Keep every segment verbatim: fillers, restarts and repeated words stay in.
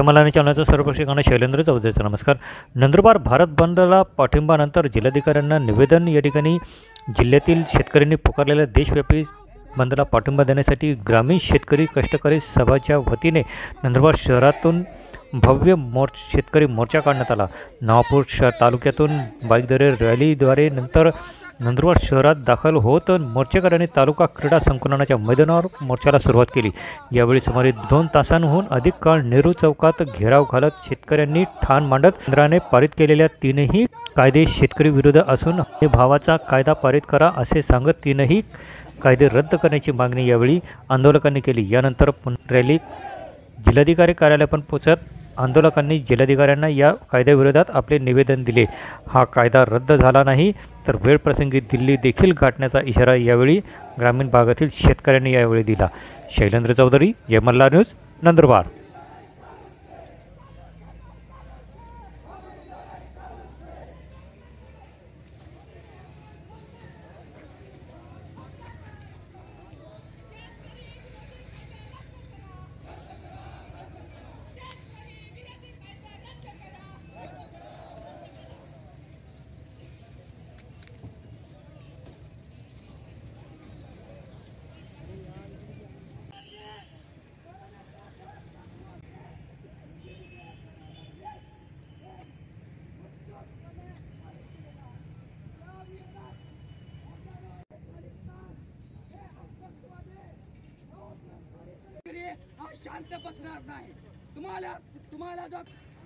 जय मल्हारी चॅनलच्या सर्व प्रेक्षकांना शैलेंद्र चौधरीचा नमस्कार। नंदुरबार भारत बंदला पाठिंबानंतर जिल्हाधिकाऱ्यांना निवेदन। या ठिकाणी जिल्ह्यातील शेतकऱ्यांनी पुकारलेल्या देशव्यापी बंदला पाठिंबा देण्यासाठी ग्रामीण शेतकरी कष्टकरी सभाच्या वतीने नंदुरबार शहरातून भव्य मोर्च शेतकरी मोर्चा काढण्यात आला। नवापूर शहर तालुक्यातून बाईकद्वारे रॅलीद्वारे नंतर नंदुरबार शहरात दाखल होत मोर्चेकऱ्यांनी तालुका क्रीडा संकुलाच्या मैदानावर मोर्चाला सुरुवात केली। यावेळी सुमारे दोन तासांहून अधिक काळ नेहरू चौकात घेराव घालत शेतकऱ्यांनी ठाण मांडत केंद्राने पारित केलेल्या तीनही कायदे शेतकरी विरोध असून भावाचा कायदा पारित करा असे सांगत तीनही कायदे रद्द करण्याची मागणी यावेळी आंदोलकांनी केली। यानंतर रॅली जिल्हाधिकारी कार्यालयापर्यंत पोहोचत आंदोलकांनी जिल्हाधिकाऱ्यांना या कायद्याविरोधात आपले निवेदन दिले। हा कायदा रद्द झाला नाही तर वेळ प्रसंगी दिल्ली देखील गाठण्याचा इशारा यावेळी ग्रामीण भागातील शेतकऱ्यांनी यावेळी दिला। शैलेंद्र चौधरी, जय मल्हार न्यूज, नंदुरबार। शांत बसणार नाही। तुम्हाला तुम्हाला जो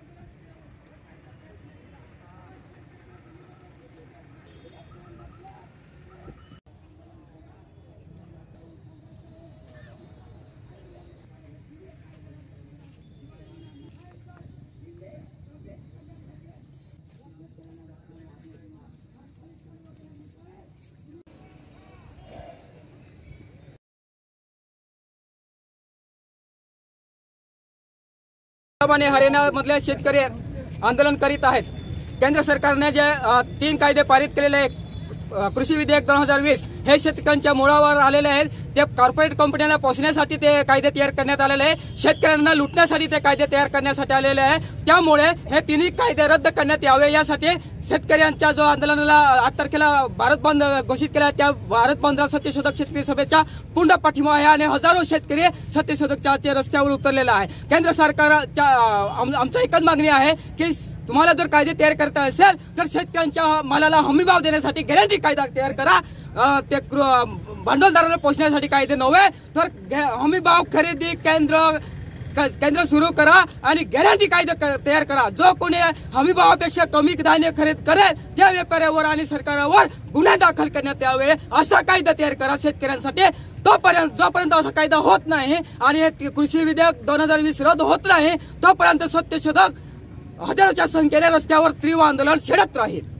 हरियाणामधले शेतकरी आंदोलन करीत आहेत। केंद्र सरकारने जे तीन कायदे पारित केलेले कृषी विधेयक दोन हजार वीस हे शेतकऱ्यांच्या मुळावर आलेले आहेत। ते कॉर्पोरेट कंपन्यांना पोसण्यासाठी ते कायदे तयार करण्यात आलेले आहे। शेतकऱ्यांना लुटण्यासाठी ते कायदे तयार करण्यासाठी आलेले आहे। त्यामुळे हे तिन्ही कायदे रद्द करण्यात यावे यासाठी शेतकऱ्यांच्या जो आंदोलनाला आठ तारखेला भारत बंद घोषित केला त्या भारत बंदला सत्यशोधक शेतकरी सभेचा पूर्ण पाठिंबा आहे आणि हजारो शेतकरी सत्यशोधकच्या रस्त्यावर उतरलेला आहे। केंद्र सरकारच्या आमची एकच मागणी आहे की तुम्हाला जर कायदे तयार करता असेल तर शेतकऱ्यांच्या मालाला हमीभाव देण्यासाठी गॅरंटी कायदा तयार करा। ते भांडवलदाराला पोचण्यासाठी कायदे नव्हे तर हमीभाव खरेदी केंद्र केंद्र सुरू करा आणि गॅरंटी कायदा तयार करा। जो कोणी हमीभावापेक्षा कमी धान्य खरेदी करेल त्या व्यापाऱ्यावर आणि सरकारवर गुन्हा दाखल करण्यात यावे असा कायदा तयार करा शेतकऱ्यांसाठी। तोपर्यंत जोपर्यंत असा कायदा होत नाही आणि कृषी विधेयक दोन हजार वीस रद्द होत नाही तोपर्यंत सत्यशोधक हजारोच्या संख्येने रस्त्यावर तीव्र आंदोलन छेडत राहील।